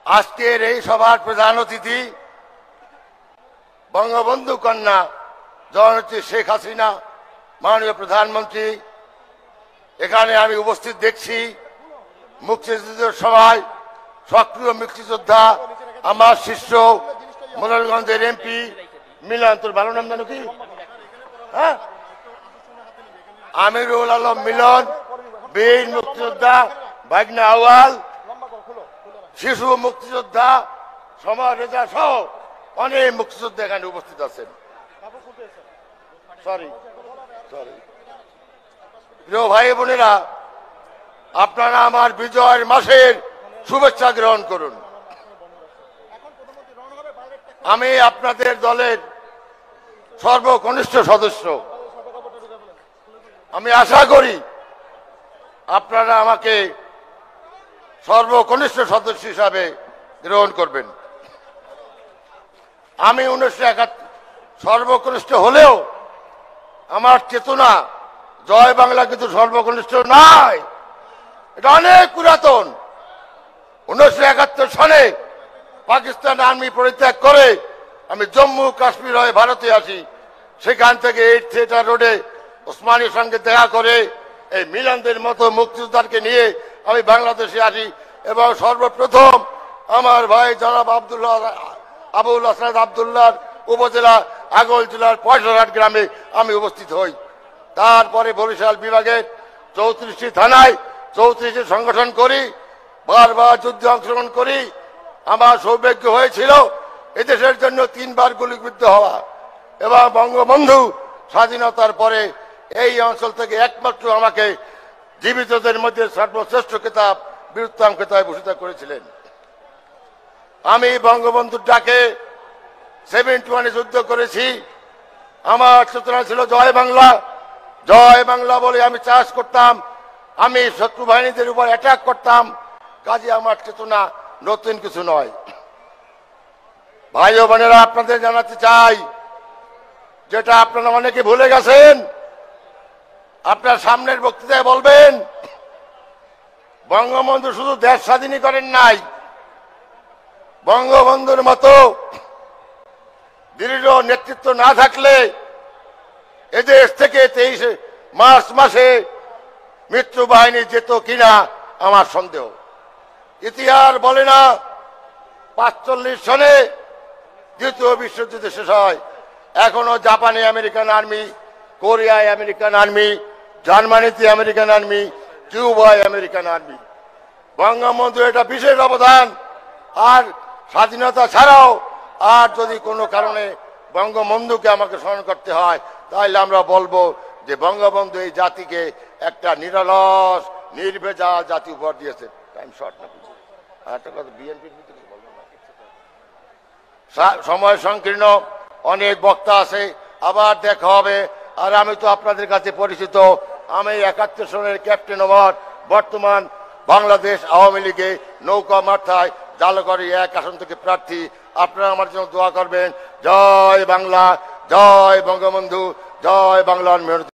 আজকের এই সভার প্রধান অতিথি বঙ্গবন্ধু কন্যা জননেত্রী শেখ হাসিনা, মাননীয় প্রধানমন্ত্রী। এখানে আমি উপস্থিত দেখছি মুক্তিযুদ্ধের সময় সক্রিয় মুক্তিযোদ্ধা আমার শিষ্য মোরালগঞ্জের এমপি মিলন, তোর ভালো নাম জানো কি? হ্যাঁ, আমিরুল আলম মিলন, বীর মুক্তিযোদ্ধা ভাগনা আওয়াল, শিশু মুক্তিযোদ্ধা সমর রেজা সহ অনেক মুক্তিযোদ্ধা এখানে উপস্থিত আছেন। প্রিয় ভাই বোনেরা, আপনারা আমার বিজয়ের মাসের শুভেচ্ছা গ্রহণ করুন। আমি আপনাদের দলের সর্বকনিষ্ঠ সদস্য। আমি আশা করি আপনারা আমাকে সর্বকনিষ্ঠ সদস্য হিসাবে গ্রহণ করবেন। আমি 1971 সর্বকনিষ্ঠ হলেও আমার চেতনা জয় বাংলা কিন্তু সর্বকনিষ্ঠ নয়, এটা অনেক পুরাতন। 1971 সনে পাকিস্তান আর্মি পরিত্যাগ করে আমি জম্মু কাশ্মীর হয়ে ভারতে আসি। সেখান থেকে 8 থিয়েটার রোডে ওসমানীর সঙ্গে দেখা করে এই মিলনদের মতো মুক্তিযোদ্ধাকে নিয়ে আমি বাংলাদেশে আসি এবং সর্বপ্রথম আমার ভাই জনাব আবুল হাসান আবদুল্লাহর উপজেলা আগল জেলার 65 গ্রামে আমি উপস্থিত হই। তারপরে বরিশাল বিভাগের 34টি থানায় 34টি সংগঠন করি, বারবার যুদ্ধে অংশগ্রহণ করি। আমার সৌভাগ্য হয়েছিল এদেশের জন্য 3 বার গুলিবিদ্ধ হওয়া এবং বঙ্গবন্ধু স্বাধীনতার পরে এই অঞ্চল থেকে একমাত্র আমাকে জীবিতদের মধ্যে সর্বশ্রেষ্ঠ খেতাব বীরোত্তম খেতাবে ভূষিত করেছিলেন। আমি বঙ্গবন্ধুর ডাকে 71 যুদ্ধ করেছি। আমার চেতনা ছিল জয় বাংলা, জয় বাংলা বলে আমি চাষ করতাম, আমি শত্রু বাহিনীদের উপর অ্যাটাক করতাম। কাজে আমার চেতনা নতুন কিছু নয়। ভাই ও বোনেরা, আপনাদের জানাতে চাই যেটা আপনারা অনেকে ভুলে গেছেন। আপনার সামনের বক্তৃতায় বলবেন বঙ্গবন্ধু শুধু দেশ স্বাধীনই করেন নাই, বঙ্গবন্ধুর মতো দৃঢ় নেতৃত্ব না থাকলে এদেশ থেকে 23 মার্চ মাসে মিত্র বাহিনী যেত কিনা আমার সন্দেহ। ইতিহাস বলে না 45 সনে দ্বিতীয় বিশ্বযুদ্ধ শেষ হয়, এখনো জাপানে আমেরিকান আর্মি, কোরিয়ায় আমেরিকান আর্মি, জার্মানিতে আমেরিকান আর্মি, কিউবায় আমেরিকান আর্মি। বঙ্গবন্ধু এটা বিশেষ অবদান। আর স্বাধীনতা ছাড়াও আর যদি কোনো কারণে বঙ্গবন্ধুকে আমাকে স্মরণ করতে হয় তাহলে আমরা বলবো যে বঙ্গবন্ধু এই জাতিকে একটা নিরলস নির্ভেজা জাতি উপহার দিয়েছে। টাইম শর্ট না, একটা কথা বিএনপির ভিতরে বলবো না, সময় সংকীর্ণ, অনেক বক্তা আছে, আবার দেখা হবে। আর আমি তো আপনাদের কাছে পরিচিত, আমি 71 সনের ক্যাপ্টেন ওমর, বর্তমান বাংলাদেশ আওয়ামী লীগে নৌকা মাথায় জালগড়ি 1 আসন থেকে প্রার্থী। আপনারা আমার জন্য দোয়া করবেন। জয় বাংলা, জয় বঙ্গবন্ধু, জয় বাংলার মেয়র।